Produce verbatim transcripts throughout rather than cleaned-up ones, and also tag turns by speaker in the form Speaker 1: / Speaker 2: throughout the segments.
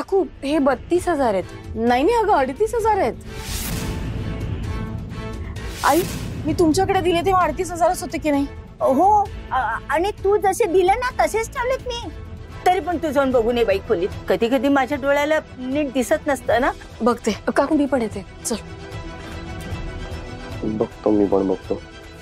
Speaker 1: काकू हे बत्तीस हजार आहेत.
Speaker 2: नाही नाही अगं अडतीस हजार आहेत. आई मी तुमच्याकडे दिले तेव्हा अडतीस हजारच होते की नाही?
Speaker 3: हो आणि तू जसे दिले ना तसेच ठेवलेत मी. तरी पण तू जाऊन बघू नये बाई खोलीत. कधी कधी माझ्या डोळ्याला नीट दिसत नसतं ना.
Speaker 1: बघते काकू मी पण येते. चल
Speaker 4: बघतो मी पण बघतो.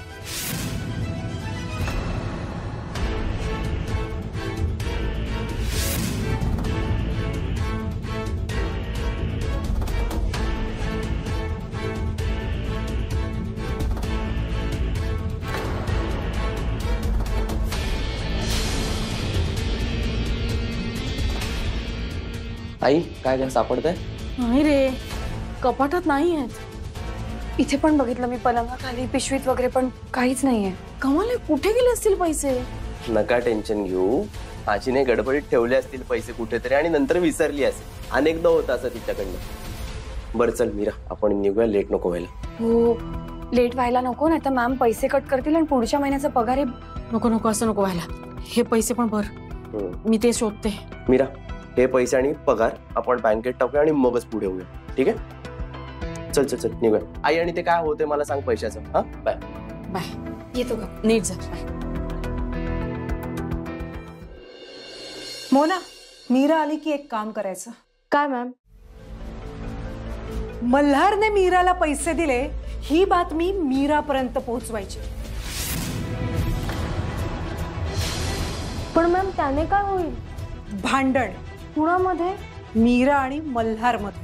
Speaker 4: आई काय काय सापडतंय?
Speaker 2: नाही रे कपाटात नाही आहेत.
Speaker 1: इथे पण बघितलं मी पलंगाखाली पिशवीत वगैरे पण काहीच नाहीये.
Speaker 2: कमाल कुठे गेले असतील पैसे?
Speaker 4: नका टेन्शन घेऊ. आजीने गडबडीत ठेवले असतील पैसे कुठेतरी आणि नंतर विसरली असेल. अनेकदा होत असं तिच्याकडनं. बरं चल मीरा आपण निघूया. लेट नको व्हायला.
Speaker 1: हो लेट व्हायला नको नाही तर मॅम पैसे कट करतील आणि पुढच्या महिन्याचा पगार.
Speaker 2: नको नको असं नको व्हायला. हे पैसे पण भर मी ते शोधते.
Speaker 4: मीरा हे पैसे आणि पगार आपण बँकेत टाकूया आणि मगच पुढे होऊया. ठीक आहे चल चल चल निघूया. आई आणि ते काय होते मला सांग पैशाचं. हा बाय
Speaker 2: बाय.
Speaker 1: येतो का?
Speaker 2: नीट जा.
Speaker 5: मोना मीरा आली की एक काम करायचं.
Speaker 1: काय मॅम?
Speaker 5: मल्हारने मीराला पैसे दिले ही बातमी मीरापर्यंत पोहोचवायची.
Speaker 1: पण मॅम त्याने काय होईल?
Speaker 5: भांडण
Speaker 1: कुणामध्ये?
Speaker 5: मीरा आणि मल्हार मध्ये.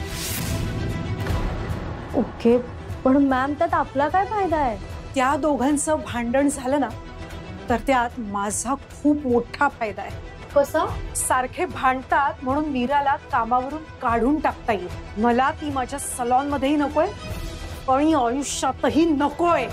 Speaker 1: ओके पण मॅम त्यात आपला काय फायदा आहे?
Speaker 5: त्या दोघांचं भांडण झालं ना तर त्यात माझा खूप मोठा फायदा आहे.
Speaker 1: कसा?
Speaker 5: सारखे भांडतात म्हणून मीराला कामावरून काढून टाकता येईल. मला ती माझ्या सलॉन मध्येही नकोय आणि आयुष्यातही नकोय.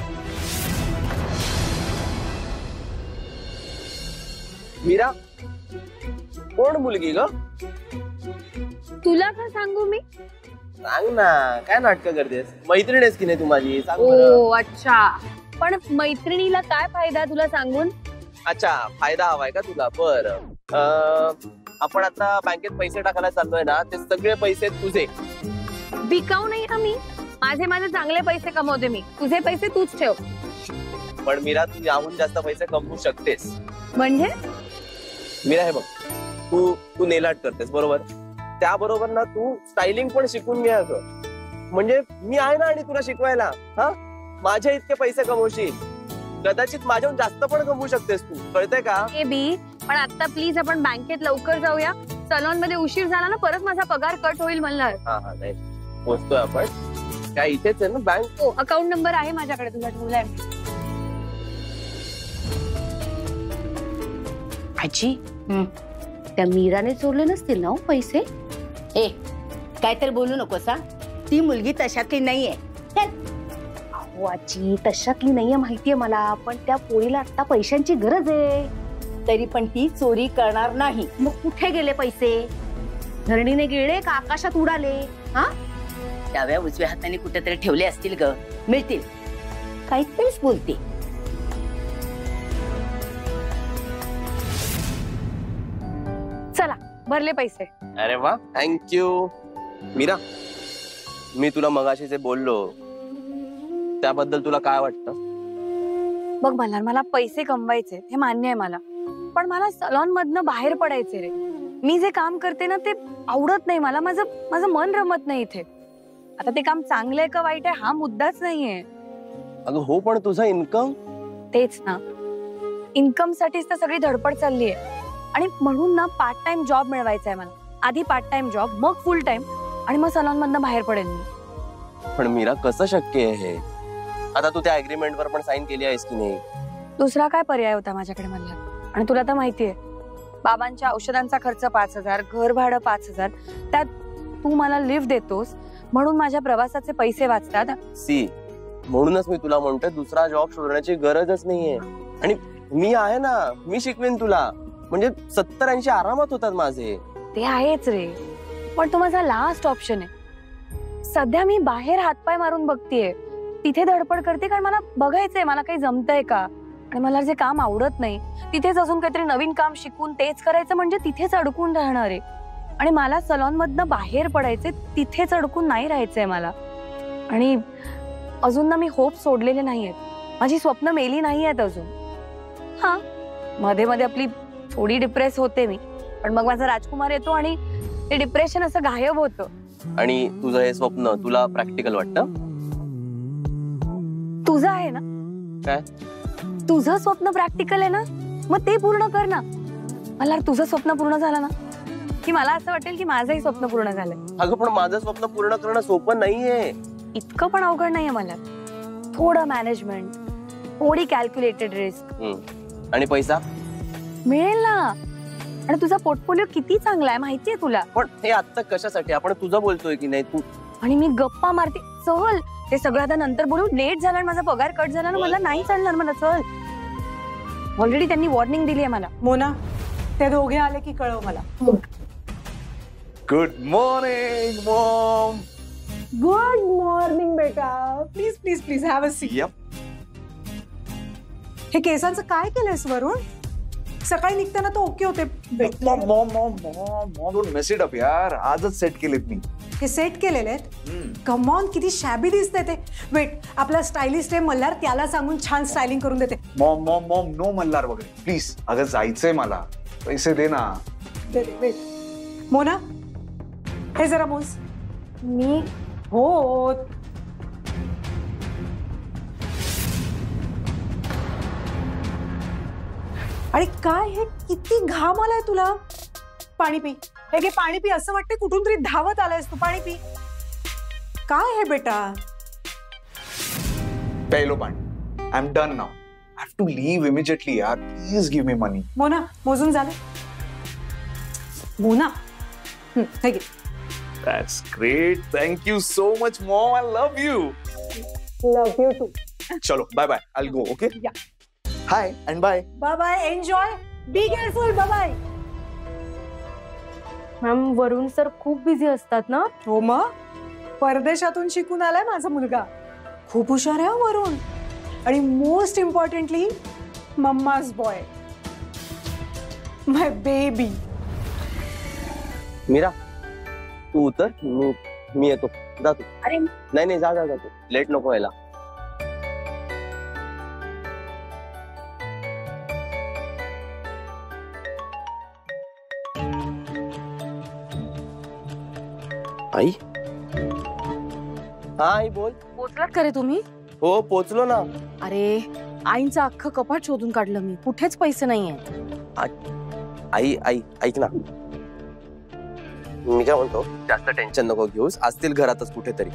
Speaker 4: मीरा कोण मुलगी ग?
Speaker 1: तुला काय सांगू मी?
Speaker 4: सांग ना काय नाटक करतेस? मैत्रीण आहेस की नाही तू माझी? सांग
Speaker 1: ओ
Speaker 4: बरं.
Speaker 1: अच्छा पण मैत्रिणीला काय फायदा तुला सांगून?
Speaker 4: अच्छा फायदा हवाय का तुला? बरं आपण आता बँकेत पैसे टाकायला चाललोय ना ते सगळे पैसे तुझे.
Speaker 1: बिकाऊ नाही ना मी. माझे माझे चांगले पैसे कमवते मी. तुझे पैसे तूच ठेव.
Speaker 4: पण मीरा तू याहून जास्त पैसे कमवू शकतेस.
Speaker 1: म्हणजे?
Speaker 4: मीरा हे बघ तू तू नेल आर्ट करतेस बरोबर. त्याबरोबर ना तू स्टायलिंग पण शिकून घे अगं. म्हणजे मी आहे ना आणि तुला शिकवायला. हा माझ्या इतके पैसे कमवशील. कदाचित माझ्याहून जास्त पण कमवू शकतेस तू. कळतंय का?
Speaker 1: ए बी पण आता प्लीज आपण बँकेत लवकर जाऊया. सलॉन मध्ये उशीर झाला ना परत माझा पगार कट होईल मल्हार.
Speaker 4: हा हा नाही पोचतोय आपण. काय इथेच आहे ना बँक?
Speaker 1: हो अकाउंट नंबर आहे माझ्याकडे तुला ठेवलाय.
Speaker 3: आजी त्या मीराने चोरले नसतील ना पैसे? ए काहीतरी बोलू नकोस. ती मुलगी तशातली नाहीये.
Speaker 1: अहो आजी तशातली नाहीये माहितीये मला. पण त्या पोरीला आता पैशांची गरज आहे.
Speaker 3: तरी पण ती चोरी करणार नाही.
Speaker 1: मग कुठे गेले पैसे? धरणीने गेले का आकाशात उडाले? हा
Speaker 3: डाव्या उजव्या हाताने कुठेतरी ठेवले असतील ग. मिळतील. काहीतरीच बोलते.
Speaker 1: चला भरले पैसे.
Speaker 4: अरे वा थँक्यू. मीरा मी तुला मगाशी जे बोललो त्याबद्दल तुला काय वाटतं?
Speaker 1: बघ मल्हार मला पैसे कमवायचे हे मान्य आहे मला. पण मला सलॉन मधनं बाहेर पडायचे रे. मी जे काम करते ना ते आवडत नाही मला. माझं माझं मन रमत नाही इथे. आता ते काम चांगलं आहे का वाईट आहे हा मुद्दाच नाहीये.
Speaker 4: अगं हो पण तुझा इन्कम?
Speaker 1: तेच ना इन्कम साठीच तर सगळी धडपड चालली आहे. आणि म्हणून ना पार्ट टाइम जॉब मिळवायचा आहे मला. आधी पार्ट टाइम जॉब मग फुल टाइम आणि मग सलॉन मधनं बाहेर पडेल मी.
Speaker 4: पण मीरा कसं शक्य आहे हे? आता तू त्या अग्रीमेंट वर पण साइन केली आहेस की नाही?
Speaker 1: दुसरा काय पर्याय होता माझ्याकडे मल्हार? आणि तुला तर माहितीये बाबांच्या औषधांचा खर्च पाच हजार घर भाडं पाच हजार त्यात तू मला लिफ्ट देतोस म्हणून माझ्या प्रवासाचे पैसे वाचतात.
Speaker 4: सी म्हणूनच मी तुला म्हणतोय दुसरा जॉब शोधण्याची गरजच नाहीये. आणि मी आहे ना मी शिकवेन तुला. म्हणजे सत्तर ऐंशी आरामात होतात माझे.
Speaker 1: ते आहेच रे पण तो माझा लास्ट ऑप्शन आहे. सध्या मी बाहेर हातपाय मारून बघतीये. तिथे धडपड करते कारण मला बघायचंय मला काही जमतंय का. आणि मला जे काम आवडत नाही तिथेच अजून काहीतरी नवीन काम शिकून तेच करायचं म्हणजे तिथेच अडकून राहणार आहे. आणि मला सलॉन मधनं बाहेर पडायचे, तिथेच अडकून नाही राहायचंय मला. आणि अजून ना मी होप सोडलेले नाहीयेत, माझी स्वप्न मेली नाहीयेत अजून. हा, मध्ये मध्ये आपली थोडी डिप्रेस होते मी, पण मग माझा राजकुमार येतो आणि ते डिप्रेशन असं गायब होतं.
Speaker 4: आणि तुझं हे स्वप्न तुला प्रॅक्टिकल वाटतं?
Speaker 1: तुझं आहे ना?
Speaker 4: काय?
Speaker 1: तुझं स्वप्न प्रॅक्टिकल आहे ना, मग ते पूर्ण कर ना. मला तुझं स्वप्न पूर्ण झालं ना की मला असं वाटेल की माझंही स्वप्न पूर्ण झालंय.
Speaker 4: अगं पण माझं स्वप्न पूर्ण करणं सोपं नाहीये.
Speaker 1: इतकं पण अवघड नाहीये मला. थोडं मॅनेजमेंट, थोडी कॅल्क्युलेटेड रिस्क.
Speaker 4: आणि पैसा
Speaker 1: मिळेल ना. आणि तुझा पोर्टफोलिओ किती चांगला आहे माहितीये तुला.
Speaker 4: पण हे आता कशासाठी? आपण तुझं बोलतोय की नाही तू?
Speaker 1: आणि मी गप्पा मारते. चल, ते सगळं आता नंतर बोलू. लेट झाला, माझा पगार कट झाला ना, मला नाही चालणार. मला चल, ऑलरेडी त्यांनी वॉर्निंग दिली आहे मला.
Speaker 5: मोना, ते दोघे आले की कळव मला.
Speaker 6: Good morning mom.
Speaker 5: Good morning बेटा. Please please please have a seat.
Speaker 6: Yup.
Speaker 5: हे केसांचं काय केलंयस वरुण? सकाळी निघताना तो ओके होते.
Speaker 6: Mom mom mom mom mom don't mess it up यार. आजच सेट केलेत मी.
Speaker 5: हे सेट केलेले आहेत? कम ऑन, किती शॅबी दिसते ते. वेट, आपला स्टायलिस्ट आहे मल्हार, त्याला सांगून छान स्टायलिंग करून देते.
Speaker 6: Mom mom mom no Malhar वगैरे प्लीज. अगं जायचंय मला, पैसे दे ना.
Speaker 5: दे दे. वेट मोना, हे जरा मोज. मी हो. आणि काय हे, किती घाम आलाय तुला. पाणी पी. हे घे पाणी पी. असं वाटतं कुठून तरी धावत आलायस तू. पाणी पी. काय हे बेटा?
Speaker 6: पहिलो पाणी. I am done now. I have to leave immediately यार. Please give me money.
Speaker 5: Mona, मोजून झालं? मोना, हे घे.
Speaker 6: That's great. Thank you so much, mom. I love you.
Speaker 5: Love you too.
Speaker 6: चलो, bye bye. I'll go, okay?
Speaker 5: Yeah.
Speaker 6: Hi and bye.
Speaker 5: Bye bye. Enjoy. Be careful. Bye bye.
Speaker 1: Ma'am, Varun sir खूप busy असतात ना.
Speaker 5: हो मग, परदेशातून शिकून आलाय माझा मुलगा. खूप हुशार आहे वरुण. आणि most importantly mamma's boy, my baby.
Speaker 4: Meera, तू उतर, मी मी येतो. जा तू.
Speaker 1: अरे
Speaker 4: नाही नाही, जा जा जा तू. लेट नको व्हायला. आई. हा आई, बोल.
Speaker 2: पोचलात का रे तुम्ही?
Speaker 4: हो, पोचलो ना.
Speaker 2: अरे, आईंचं अख्खं कपाट शोधून काढलं मी, कुठेच पैसे नाहीये.
Speaker 4: आई आई ऐक ना, मी काय म्हणतो, जास्त टेन्शन नको घेऊस. असतील घरातच कुठेतरी.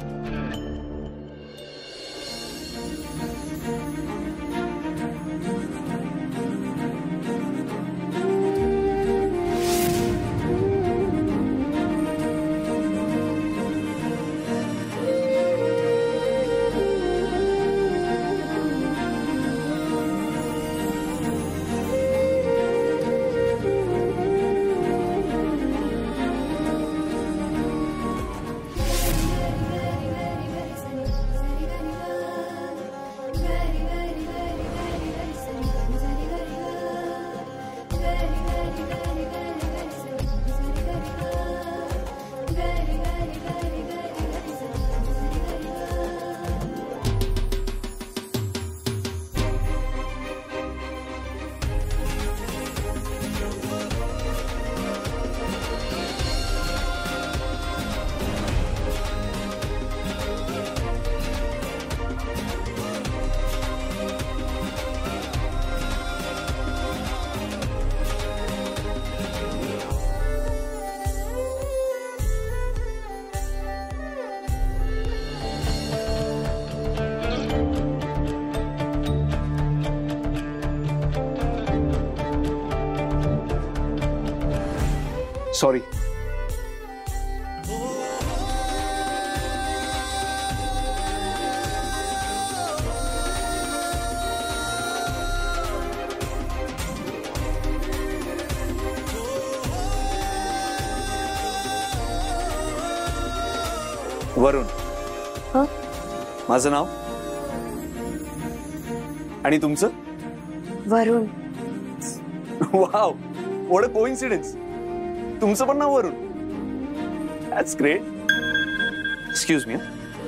Speaker 6: सॉरी. वरुण.
Speaker 1: हं?
Speaker 6: माझं नाव. आणि तुमचं?
Speaker 1: Varun.
Speaker 6: Wow, what a coincidence. तुमचं पण नाव वरुण. That's great. Excuse me.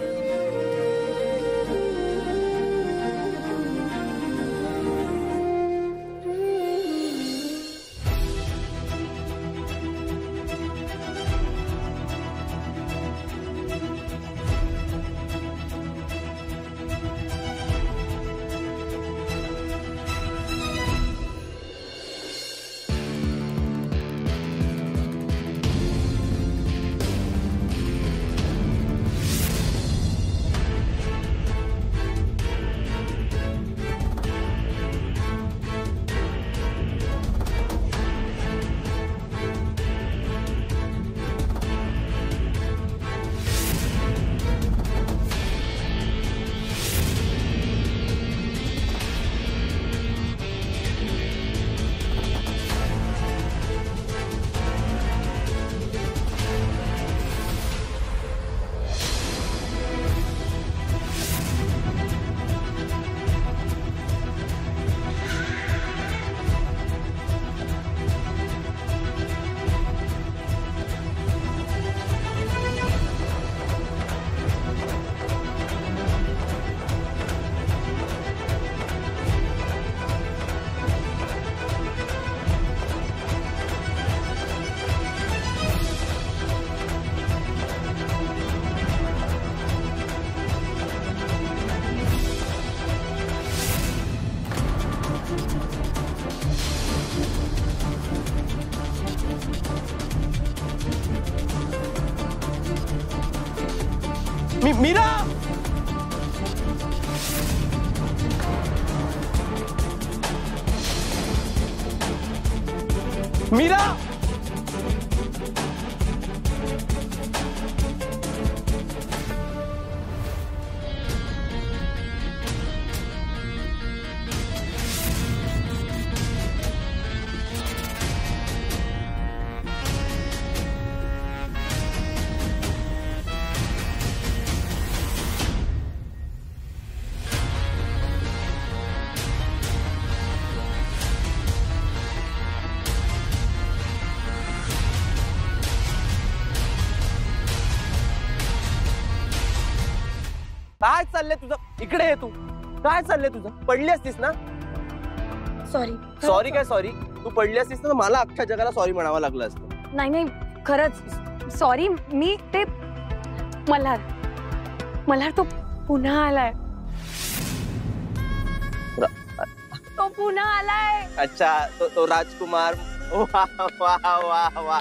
Speaker 4: मी मीरा मीरा काय चाललंय तुझं? इकडे ये तू. काय चाललंय तुझं? पडली असतीस ना?
Speaker 1: सॉरी
Speaker 4: सॉरी काय सॉरी? तू पडली असतीस ना मला अख्ख्या जगाला सॉरी म्हणावं लागलं असतं.
Speaker 1: नाही नाही खरंच सॉरी. मी ते मल्हार मल्हार तो पुन्हा आलाय. तो पुन्हा आलाय.
Speaker 4: अच्छा तो तो राजकुमार. वा वा वा वा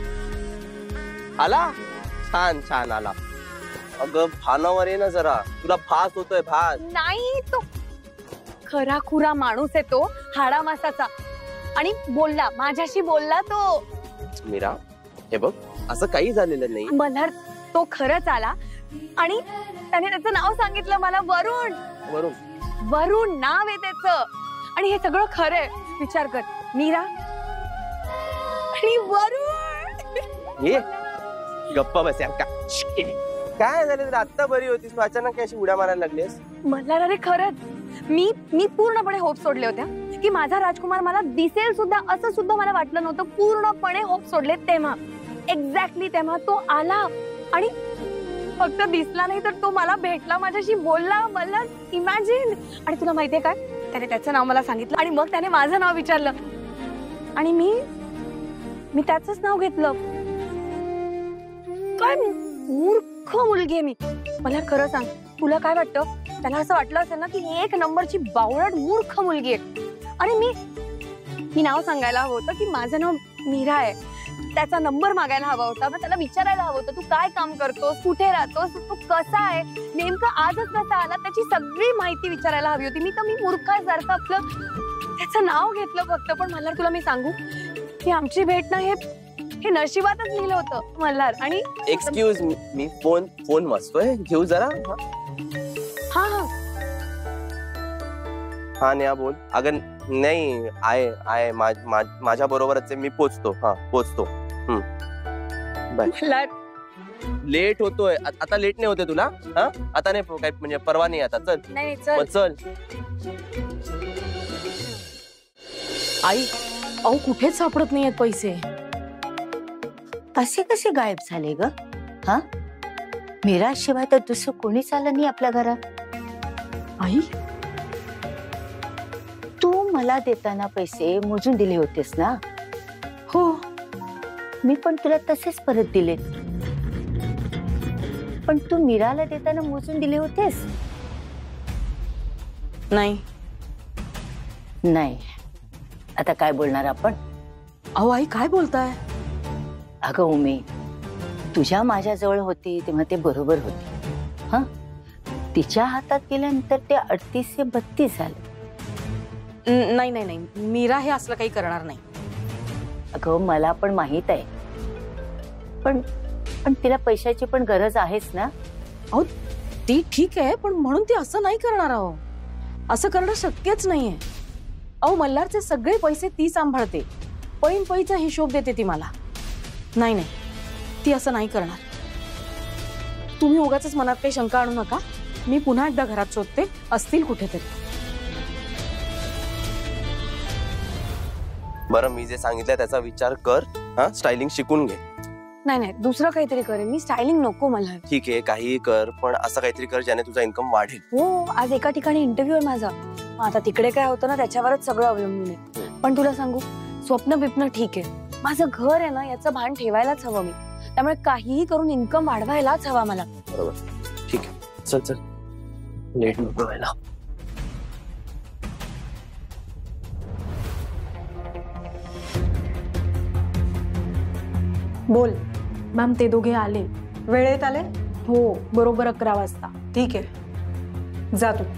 Speaker 4: आला. छान छान आला. अगं भानावर ये ना जरा. तुला भास होतोय भास.
Speaker 1: नाही तो खरा खुरा माणूस आहे तो. हाडा मासाचा. आणि बोलला माझ्याशी बोलला तो.
Speaker 4: मीरा हे बघ असं काही झालेलं नाही.
Speaker 1: मल्हार तो खरंच आला आणि त्याने त्याचं नाव सांगितलं मला. वरुण.
Speaker 4: वरुण
Speaker 1: वरुण नाव आहे त्याचं. आणि हे सगळं खरंय. विचार कर मीरा आणि वरुण.
Speaker 4: ये गप्पा बस यार. का काय झालं तर आत्ता बरी होतीस तू अचानक अशी उड्या मारायला लागलीस.
Speaker 1: मल्हार अरे खरंच मी मी पूर्णपणे होप सोडले होत्या की माझा राजकुमार मला दिसेल सुद्धा असं सुद्धा मला वाटलं नव्हतं. पूर्णपणे होप सोडले तेव्हा एक्झॅक्टली तेव्हा तो आला. आणि फक्त दिसला नाही तर तो मला भेटला माझ्याशी बोलला. मला इमॅजिन. आणि तुला माहितीये काय त्याने त्याचं नाव मला सांगितलं आणि मग त्याने माझं नाव विचारलं आणि मी मी त्याचंच नाव घेतलं. काय मूर्ख मुलगी आहे मी. मला खरं सांग तुला काय वाटतं? त्याला असं वाटलं असेल ना की एक नंबरची बावळट मूर्ख मुलगी आहे. आणि मी मी नाव सांगायला हवं होतं की माझं नाव मीरा आहे. त्याचा नंबर मागायला हवा होता. मग त्याला विचारायला हवं होतं तू काय काम करतोस, कुठे राहतोस, तू कसा आहे, नेमकं आजच कसा आला त्याची सगळी माहिती विचारायला हवी होती. मी तर मी मूर्खासारखं आपलं त्याचं नाव घेतलं फक्त. पण मल्हार तुला मी सांगू की आमची भेट ना हे हे नशिबातच लिहिलं होतं मल्हार. आणि
Speaker 4: एक्सक्यूज मी मी फोन फोन वाजतोय घेऊ जरा.
Speaker 1: हा हा
Speaker 4: हा नेहा बोल. अगं नाही आहे आहे माझ्या बरोबरच मी पोचतो. हा पोचतो. बाय.
Speaker 1: मल्हार
Speaker 4: लेट होतोय आता. लेट नाही होते तुला? हा आता नाही काय म्हणजे परवा नाही आता. चल
Speaker 1: नाही चल
Speaker 4: चल.
Speaker 2: आई अहो कुठेच सापडत नाहीयेत पैसे.
Speaker 3: कसे कसे गायब झाले ग? हा मीरा शिवाय तर दुसरं कोणीच आलं नाही आपल्या घरात.
Speaker 2: आई
Speaker 3: तू मला देताना पैसे मोजून दिले होतेस ना?
Speaker 2: हो
Speaker 3: मी पण तुला तसेच परत दिले. पण तू मीराला देताना मोजून दिले होतेस?
Speaker 2: नाही.
Speaker 3: नाही. आता काय बोलणार आपण?
Speaker 2: अहो आई काय बोलताय?
Speaker 3: अगं उमे, तुझ्या माझ्या जवळ होती तेव्हा ते बरोबर होते. हा तिच्या हातात गेल्यानंतर ते अडतीस ते बत्तीस झाले.
Speaker 2: न- नाही नाही नाही मीरा हे असलं काही करणार नाही.
Speaker 3: अगं मला पण माहित आहे, पण पण तिला पैशाची पण गरज आहेच ना.
Speaker 2: अहो ती ठीक आहे पण म्हणून ती असं नाही करणार. अहो असं करणं शक्यच नाहीये. अहो मल्हारचे सगळे पैसे ती सांभाळते, पैन पैचा हिशोब देते ती मला. नाही नाही ती असं नाही करणार. तुम्ही उगाचच मनात काही शंका आणू नका. मी पुन्हा एकदा घरात शोधते, असतील कुठेतरी.
Speaker 4: बरं मी जे सांगितलंय त्याचा विचार कर. हा स्टायलिंग शिकून घे.
Speaker 1: नाही नाही दुसरं काहीतरी करेन मी. स्टायलिंग नको मला.
Speaker 4: ठीक आहे काहीही कर, पण असं काहीतरी कर ज्याने तुझा इन्कम वाढेल.
Speaker 1: हो आज एका ठिकाणी इंटरव्ह्यू आहे माझा. मग आता तिकडे काय होतं ना त्याच्यावरच सगळं अवलंबून आहे. पण तुला सांगू स्वप्न बिप्न ठीक आहे, माझं घर आहे ना याचं भान ठेवायलाच हवं मी. त्यामुळे काहीही करून इन्कम वाढवायलाच हवा मला.
Speaker 4: बरोबर ठीक आहे. चल चल लेट नको व्हायला.
Speaker 5: बोल.
Speaker 2: मॅम ते दोघे आले.
Speaker 5: वेळेत आले?
Speaker 2: हो बरोबर अकरा वाजता.
Speaker 5: ठीक आहे, जा तू.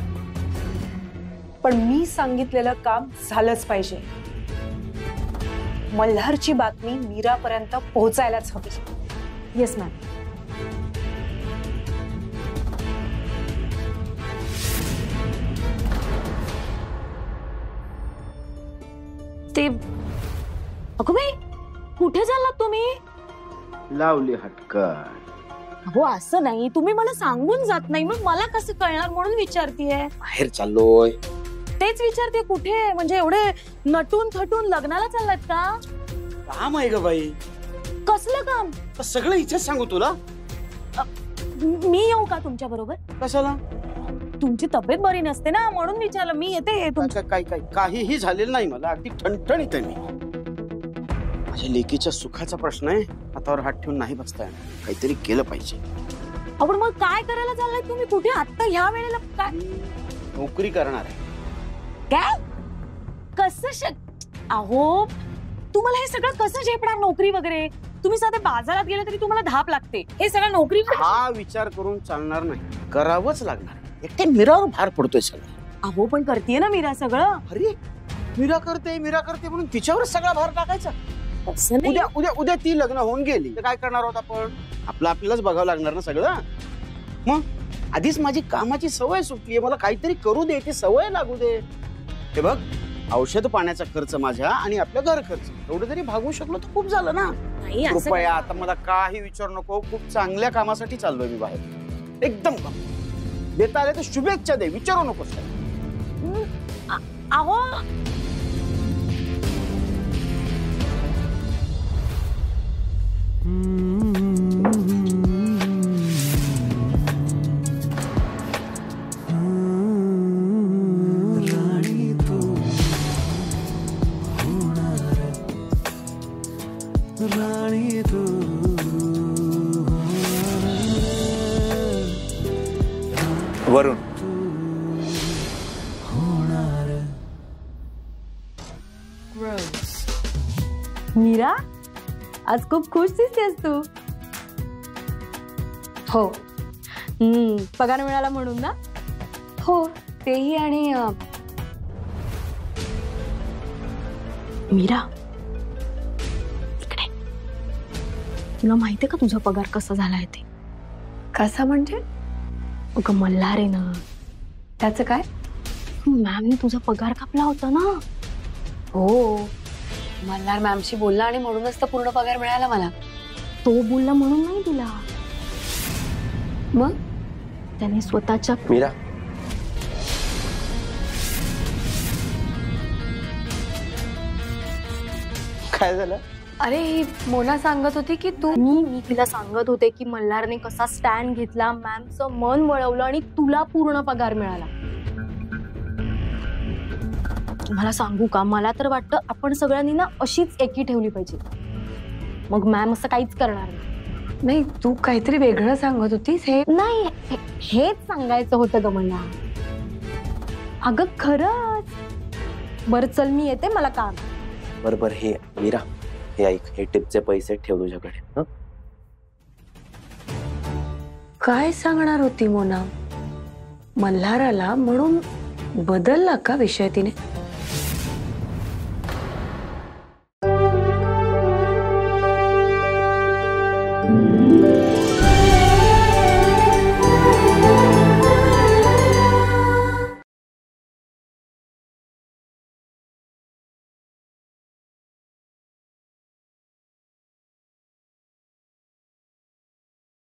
Speaker 5: पण मी सांगितलेलं काम झालंच पाहिजे. मल्हारची बातमी मीरापर्यंत पोहोचायलाच हवी.
Speaker 2: Yes ma'am. ते अगं बाई कुठे चाललात तुम्ही?
Speaker 7: लावली हटकन.
Speaker 2: हो असं नाही, तुम्ही मला सांगून जात नाही, मग मला कसं कळणार म्हणून विचारतीये.
Speaker 7: बाहेर चाललोय.
Speaker 2: तेच विचारते कुठे, म्हणजे एवढे नटून थटून लग्नाला चाललात का?
Speaker 7: काम आहे ग बाई.
Speaker 2: कसलं काम?
Speaker 7: तर सगळं इथेच सांगू तुला.
Speaker 2: मी येऊ का तुमच्या बरोबर?
Speaker 7: कशाला?
Speaker 2: तुमची तब्येत बरी नसते ना म्हणून विचारलं. मी येते तुमच्या.
Speaker 7: काय काय काहीही झालेलं नाही मला. अगदी ठणठणीत आहे मी. माझ्या लेकीच्या सुखाचा प्रश्न आहे. हातावर हात ठेवून नाही बसता येणार. काहीतरी केलं पाहिजे.
Speaker 2: आपण मग काय करायला चाललाय तुम्ही? कुठे आत्ता ह्या वेळेला? काय
Speaker 7: नोकरी करणार आहे.
Speaker 2: काय कसं शक अहो तुम्हाला हे सगळं कसं झेपणार? नोकरी वगैरे तुम्ही साधे बाजारात गेले तरी तुम्हाला धाप लागते. हे सगळं नोकरी
Speaker 7: हा विचार करून चालणार नाही. करावंच लागणार. एकटे मीरावर भार पडतोय सगळं.
Speaker 2: अहो पण करतेय ना मीरा सगळं.
Speaker 7: अरे मीरा करते मीरा करते म्हणून तिच्यावरच सगळा भार टाकायचा.
Speaker 2: तसं नाही.
Speaker 7: उद्या उद्या उद्या ती लग्न होऊन गेली तर काय करणार आहोत आपण? आपलं आपल्यालाच बघावं लागणार ना सगळं. मग आधीच माझी कामाची सवय सुटली आहे. मला काहीतरी करू दे, ती सवय लागू दे. हे बघ औषध पाण्याचा खर्च माझ्या आणि आपल्या घर खर्च एवढं जरी भागवू शकलो तर खूप झालं ना.
Speaker 2: नाही असं
Speaker 7: कृपया आता मला काही विचारू नको. खूप चांगल्या कामासाठी चाललोय मी बाहेर. एकदम काम देता आले तर शुभेच्छा दे, विचारू नकोस.
Speaker 2: अहो
Speaker 6: वरुण
Speaker 1: मीरा आज खूप खुश दिसतेस तू.
Speaker 2: हो हम्म पगार मिळाला म्हणून ना.
Speaker 1: हो तेही. आणि अं,
Speaker 2: मीरा इकडे. तुला माहितीये का तुझा पगार कसा झालाय ते?
Speaker 1: कसा म्हणजे?
Speaker 2: अगं मल्हार आहे ना,
Speaker 1: त्याचं काय?
Speaker 2: मॅमने तुझा पगार कापला होता ना.
Speaker 1: हो मल्हार मॅमशी बोलला आणि म्हणूनच तर पूर्ण पगार मिळाला मला.
Speaker 2: तो बोलला म्हणून नाही दिला.
Speaker 1: मग
Speaker 2: त्याने स्वतःच्या
Speaker 4: मीरा
Speaker 7: काय झालं?
Speaker 1: अरे ही मोना सांगत होती की तू
Speaker 8: मी मी तिला सांगत होते की मल्हारने कसा स्टँड घेतला, मॅमचं मन वळवलं आणि तुला पूर्ण पगार मिळाला. तुम्हाला सांगू का, मला तर वाटतं आपण सगळ्यांनी ना अशीच एकी ठेवली पाहिजे. मग मॅम असं काहीच करणार नाही.
Speaker 1: नाही, तू काहीतरी वेगळं सांगत होतीस. हे
Speaker 8: नाही, हे- हेच सांगायचं होतं ग मला. अगं खरंच. बरं चल, मी येते, मला काम.
Speaker 4: बरोबर. हे मीरा, हे ऐक, हे टिपचे पैसे ठेव तुझ्याकडे. हं?
Speaker 1: काय सांगणार होती मोना? मल्हाराला म्हणून बदलला का विषय तिने?